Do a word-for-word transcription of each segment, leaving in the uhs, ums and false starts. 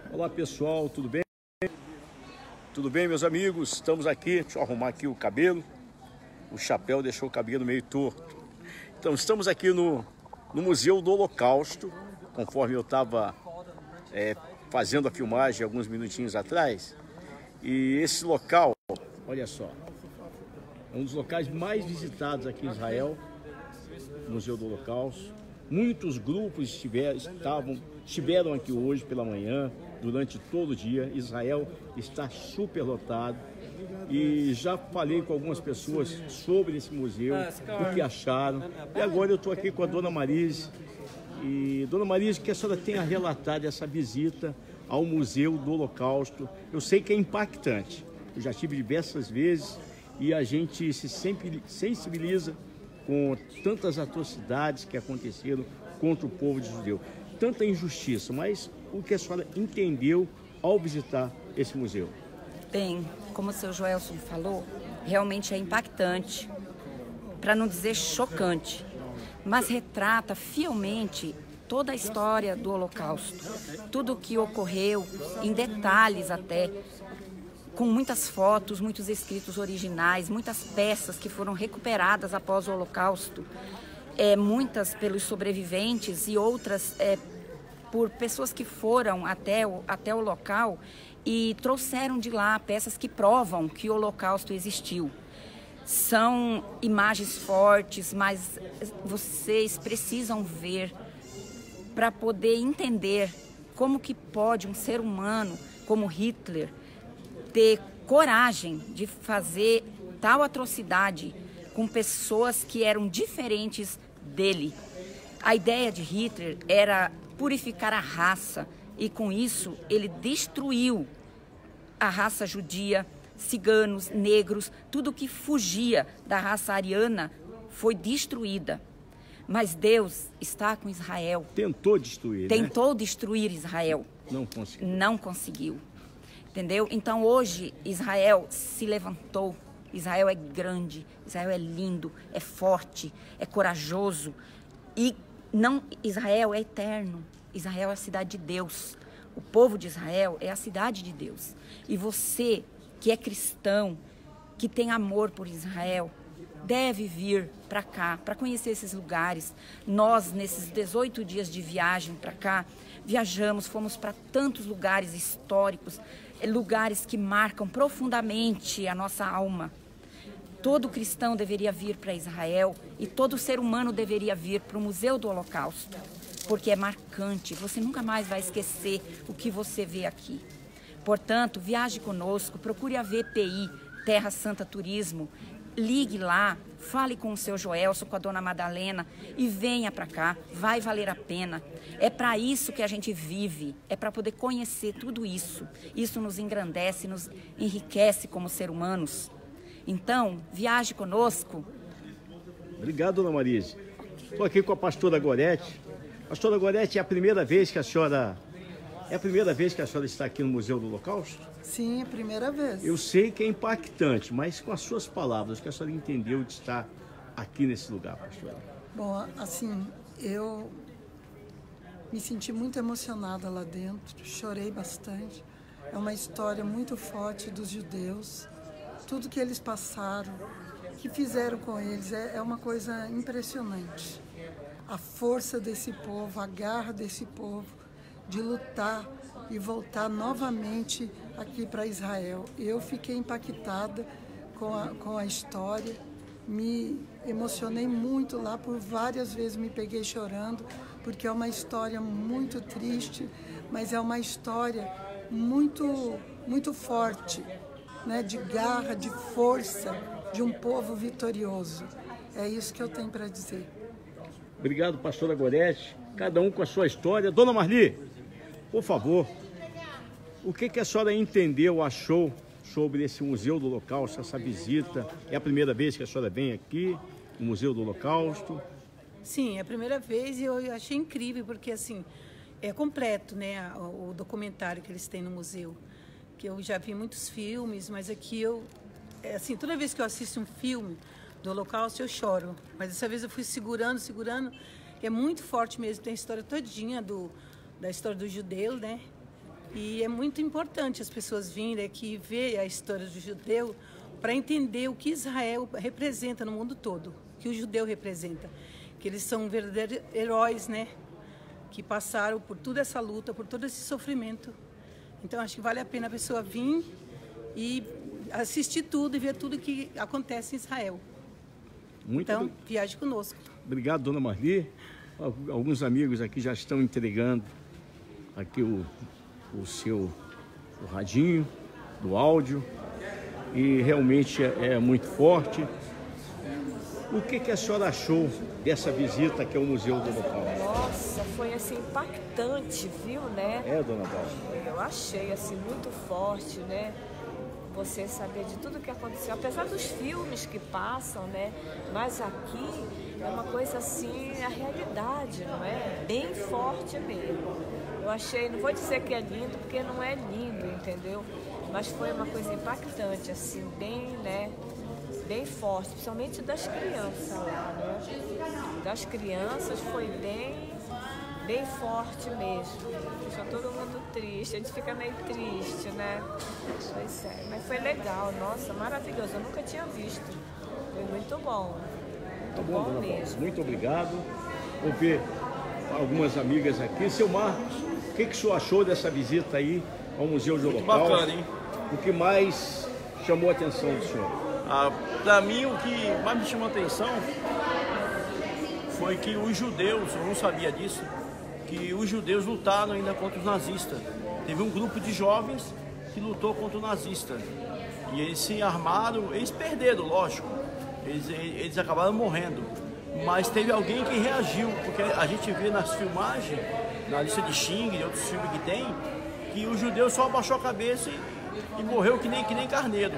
Olá pessoal, tudo bem? Tudo bem, meus amigos? Estamos aqui, deixa eu arrumar aqui o cabelo. O chapéu deixou o cabelo meio torto. Então estamos aqui no, no Museu do Holocausto, conforme eu estava é, fazendo a filmagem alguns minutinhos atrás. E esse local, olha só, é um dos locais mais visitados aqui em Israel, o Museu do Holocausto. Muitos grupos estiveram, estavam, estiveram aqui hoje pela manhã, durante todo o dia. Israel está super lotado e já falei com algumas pessoas sobre esse museu, o que acharam. E agora eu estou aqui com a Dona Marise. E Dona Marise, que a senhora tem a relatar dessa visita ao Museu do Holocausto? Eu sei que é impactante, eu já tive diversas vezes e a gente se sempre sensibiliza com tantas atrocidades que aconteceram contra o povo de judeu, tanta injustiça, mas o que a senhora entendeu ao visitar esse museu? Bem, como o seu Joelson falou, realmente é impactante, para não dizer chocante, mas retrata fielmente toda a história do Holocausto, tudo o que ocorreu, em detalhes até, com muitas fotos, muitos escritos originais, muitas peças que foram recuperadas após o Holocausto, é, muitas pelos sobreviventes e outras é, por pessoas que foram até o, até o local e trouxeram de lá peças que provam que o Holocausto existiu. São imagens fortes, mas vocês precisam ver para poder entender como que pode um ser humano como Hitler ter coragem de fazer tal atrocidade com pessoas que eram diferentes dele. A ideia de Hitler era purificar a raça e com isso ele destruiu a raça judia, ciganos, negros, tudo que fugia da raça ariana foi destruída. Mas Deus está com Israel. Tentou destruir, Tentou né? destruir Israel. Não conseguiu. Não conseguiu. Entendeu? Então hoje Israel se levantou. Israel é grande, Israel é lindo, é forte, é corajoso. E não, Israel é eterno. Israel é a cidade de Deus. O povo de Israel é a cidade de Deus. E você, que é cristão, que tem amor por Israel, deve vir para cá, para conhecer esses lugares. Nós, nesses dezoito dias de viagem para cá, viajamos, fomos para tantos lugares históricos, lugares que marcam profundamente a nossa alma. Todo cristão deveria vir para Israel e todo ser humano deveria vir para o Museu do Holocausto, porque é marcante, você nunca mais vai esquecer o que você vê aqui. Portanto, viaje conosco, procure a V P I, Terra Santa Turismo, ligue lá, fale com o seu Joelson, com a Dona Madalena e venha para cá, vai valer a pena. É para isso que a gente vive, é para poder conhecer tudo isso. Isso nos engrandece, nos enriquece como seres humanos. Então, viaje conosco. Obrigado, Dona Marise. Estou aqui com a pastora Gorete. Pastora Gorete, é a primeira vez que a senhora... É a primeira vez que a senhora está aqui no Museu do Holocausto? Sim, é a primeira vez. Eu sei que é impactante, mas com as suas palavras, o que a senhora entendeu de estar aqui nesse lugar, pastora? Bom, assim, eu me senti muito emocionada lá dentro, chorei bastante. É uma história muito forte dos judeus, tudo que eles passaram, que fizeram com eles, é, é uma coisa impressionante. A força desse povo, a garra desse povo, de lutar e voltar novamente aqui para Israel. Eu fiquei impactada com a, com a história, me emocionei muito lá, por várias vezes me peguei chorando, porque é uma história muito triste, mas é uma história muito, muito forte, né? De garra, de força, de um povo vitorioso. É isso que eu tenho para dizer. Obrigado, pastora Gorete. Cada um com a sua história. Dona Marli, por favor, o que, que a senhora entendeu, achou sobre esse Museu do Holocausto, essa visita? É a primeira vez que a senhora vem aqui, no Museu do Holocausto? Sim, é a primeira vez e eu achei incrível, porque assim, é completo, né, o documentário que eles têm no museu. Que eu já vi muitos filmes, mas aqui eu, assim, toda vez que eu assisto um filme do Holocausto, eu choro. Mas dessa vez eu fui segurando, segurando, é muito forte mesmo, tem a história todinha do... da história dos judeus, né? E é muito importante as pessoas virem aqui e ver a história do judeu para entender o que Israel representa no mundo todo, o que o judeu representa. Que eles são verdadeiros heróis, né? Que passaram por toda essa luta, por todo esse sofrimento. Então, acho que vale a pena a pessoa vir e assistir tudo e ver tudo que acontece em Israel. Muito então, bem. viaje conosco. Obrigado, dona Marli. Alguns amigos aqui já estão entregando aqui o, o seu o radinho do áudio e realmente é, é muito forte. O que, que a senhora achou dessa visita aqui ao Museu do Holocausto? Nossa, foi assim impactante, viu, né? É, dona Bárbara? Eu achei assim muito forte, né? Você saber de tudo que aconteceu, apesar dos filmes que passam, né? Mas aqui é uma coisa assim, a realidade, não é? Bem forte mesmo. Eu achei, não vou dizer que é lindo, porque não é lindo, entendeu? Mas foi uma coisa impactante, assim, bem, né? Bem forte, principalmente das crianças lá, né? Das crianças foi bem, bem forte mesmo. Deixou todo mundo triste, a gente fica meio triste, né? Pois é, mas foi legal, nossa, maravilhoso, eu nunca tinha visto. Foi muito bom, muito Tá bom, bom dona mesmo. Bárbara, muito obrigado. Vou ver algumas amigas aqui. Seu Marcos, o que, que o senhor achou dessa visita aí ao Museu do Holocausto? Bacana, hein? O que mais chamou a atenção do senhor? Ah, para mim, o que mais me chamou a atenção foi que os judeus, eu não sabia disso, que os judeus lutaram ainda contra os nazistas. Teve um grupo de jovens que lutou contra o nazista. E eles se armaram, eles perderam, lógico. Eles, eles acabaram morrendo. Mas teve alguém que reagiu, porque a gente vê nas filmagens, na lista de Schindler e outros filmes que tem, que o judeu só abaixou a cabeça e, e morreu que nem, que nem carneiro.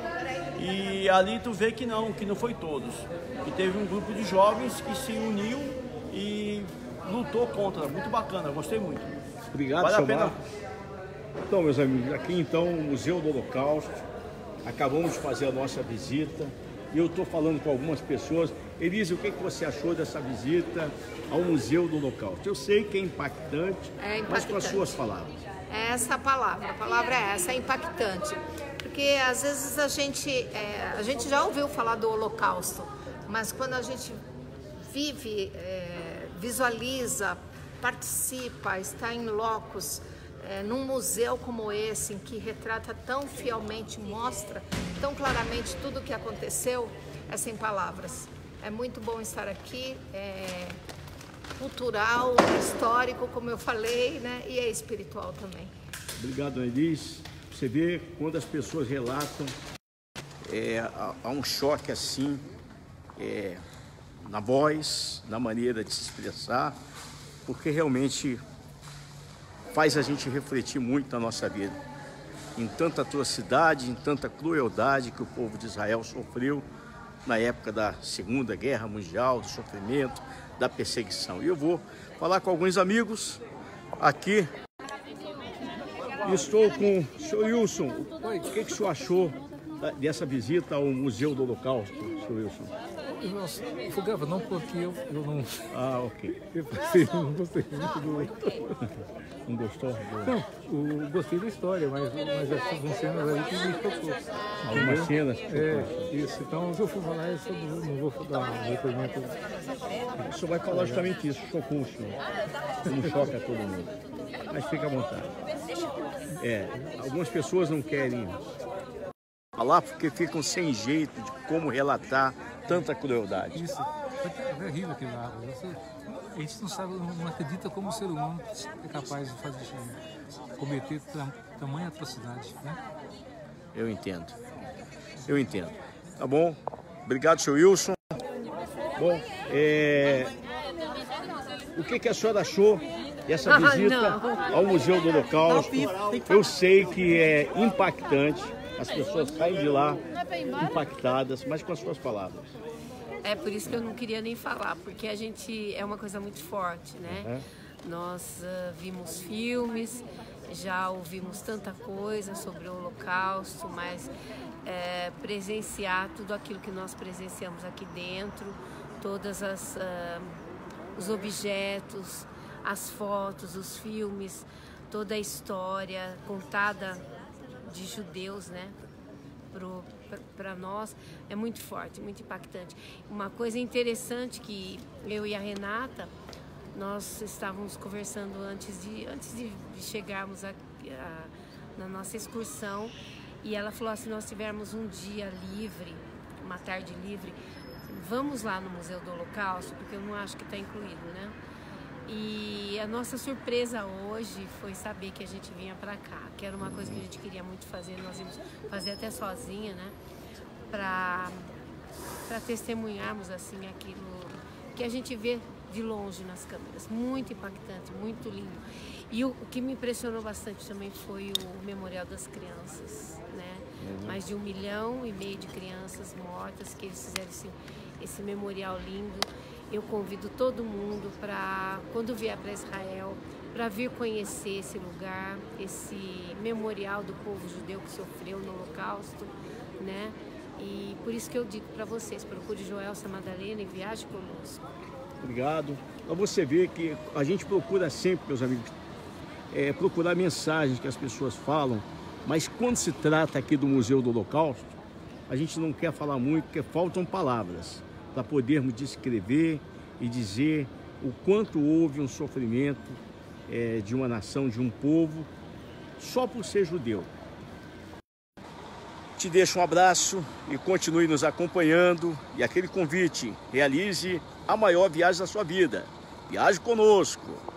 E ali tu vê que não, que não foi todos. Que teve um grupo de jovens que se uniu e lutou contra. Muito bacana, gostei muito. Obrigado, vale seu a pena. Marcos. Então, meus amigos, aqui então o Museu do Holocausto. Acabamos de fazer a nossa visita e eu estou falando com algumas pessoas. Elise, o que, que você achou dessa visita ao Museu do Holocausto? Eu sei que é impactante, É impactante. mas com as suas palavras. É essa a palavra, a palavra é essa, é impactante. Porque às vezes a gente, é, a gente já ouviu falar do Holocausto, mas quando a gente vive, é, visualiza, participa, está em locos, é, num museu como esse, em que retrata tão fielmente, mostra tão claramente tudo o que aconteceu, é sem palavras. É muito bom estar aqui, é cultural, histórico, como eu falei, né? E é espiritual também. Obrigado, Elise. Você vê quando as pessoas relatam, é, há, há um choque assim, é, na voz, na maneira de se expressar, porque realmente faz a gente refletir muito na nossa vida. Em tanta atrocidade, em tanta crueldade que o povo de Israel sofreu na época da Segunda Guerra Mundial, do sofrimento, da perseguição. E eu vou falar com alguns amigos aqui. Estou com o senhor Wilson. O que, que o senhor achou dessa visita ao Museu do Holocausto, senhor Wilson? Nossa, eu fui gravar não porque eu, eu não... Ah, ok. Eu passei, eu não gostei muito do... Não gostou? Não, eu gostei da história, mas, mas essas cenas aí que me tocou. Algumas cenas? É, isso. Então, se eu for falar, eu não vou dar um depoimento. O senhor vai falar justamente isso, chocou o senhor. Não choca todo mundo. Mas fica à vontade. É, algumas pessoas não querem falar porque ficam sem jeito de como relatar tanta crueldade. Isso, é terrível aquele lado. A gente não sabe, não acredita como o ser humano é capaz de fazer, cometer tamanha atrocidade, né? Eu entendo. Eu entendo. Tá bom? Obrigado, senhor Wilson. Bom, é... o que, que a senhora achou dessa visita ao Museu do Holocausto? Eu sei que é impactante. As pessoas saem de lá impactadas, mas com as suas palavras. É por isso que eu não queria nem falar, porque a gente é uma coisa muito forte, né? Uhum. Nós uh, vimos filmes, já ouvimos tanta coisa sobre o Holocausto, mas é, presenciar tudo aquilo que nós presenciamos aqui dentro, todas as uh, os objetos, as fotos, os filmes, toda a história contada de judeus, né, para nós, é muito forte, muito impactante. Uma coisa interessante que eu e a Renata, nós estávamos conversando antes de, antes de chegarmos a, a, na nossa excursão, e ela falou assim, nós tivermos um dia livre, uma tarde livre, vamos lá no Museu do Holocausto, porque eu não acho que está incluído, né? E a nossa surpresa hoje foi saber que a gente vinha para cá, que era uma coisa que a gente queria muito fazer, nós íamos fazer até sozinha, né? Para para testemunharmos assim aquilo que a gente vê de longe nas câmeras, muito impactante, muito lindo. E o, o que me impressionou bastante também foi o Memorial das Crianças, né? Uhum. Mais de um milhão e meio de crianças mortas, que eles fizeram esse, esse memorial lindo. Eu convido todo mundo para, quando vier para Israel, para vir conhecer esse lugar, esse memorial do povo judeu que sofreu no Holocausto, né? E por isso que eu digo para vocês, procure Joelsa Madalena e viaje conosco. Obrigado. Para você ver que a gente procura sempre, meus amigos, é, procurar mensagens que as pessoas falam, mas quando se trata aqui do Museu do Holocausto, a gente não quer falar muito, porque faltam palavras para podermos descrever e dizer o quanto houve um sofrimento é, de uma nação, de um povo, só por ser judeu. Te deixo um abraço e continue nos acompanhando. E aquele convite, realize a maior viagem da sua vida. Viaje conosco!